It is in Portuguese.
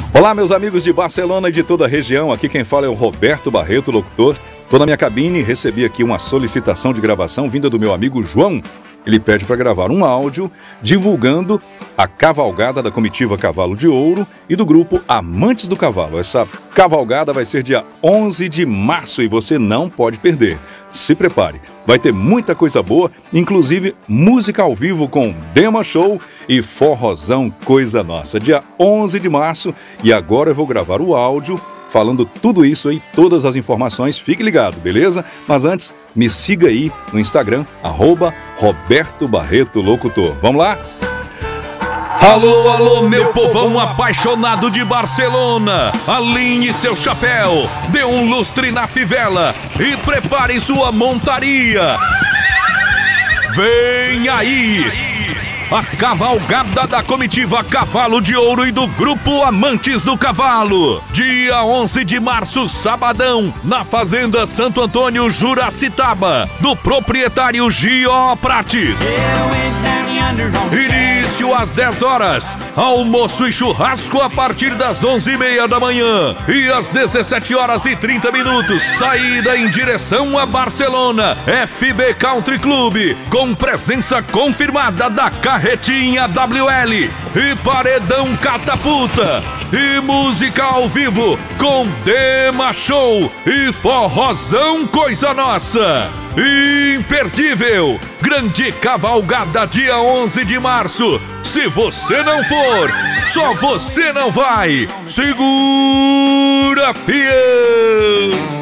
Olá, meus amigos de Barcelona e de toda a região. Aqui quem fala é o Roberto Barreto, locutor. Estou na minha cabine e recebi aqui uma solicitação de gravação vinda do meu amigo João. Ele pede para gravar um áudio divulgando a cavalgada da comitiva Cavalo de Ouro e do grupo Amantes do Cavalo. Essa cavalgada vai ser dia 11 de março e você não pode perder. Se prepare, vai ter muita coisa boa, inclusive música ao vivo com Dema Show e forrozão coisa nossa. Dia 11 de março e agora eu vou gravar o áudio falando tudo isso aí, todas as informações. Fique ligado, beleza? Mas antes, me siga aí no Instagram, @Roberto Barreto Locutor. Vamos lá? Alô, alô, meu povão apaixonado de Barcelona! Alinhe seu chapéu, dê um lustre na fivela e prepare sua montaria! Vem aí! A cavalgada da comitiva Cavalo de Ouro e do grupo Amantes do Cavalo. Dia 11 de março, sabadão, na Fazenda Santo Antônio, Juracitaba, do proprietário Gio Prates. Início às 10 horas, almoço e churrasco a partir das 11h30 da manhã e às 17h30, saída em direção a Barcelona, FB Country Club, com presença confirmada da Carretinha WL e Paredão Catapulta e música ao vivo com Dema Show e forrozão coisa nossa. Imperdível! Grande cavalgada dia 11 de março. Se você não for, só você não vai. Segura, peão!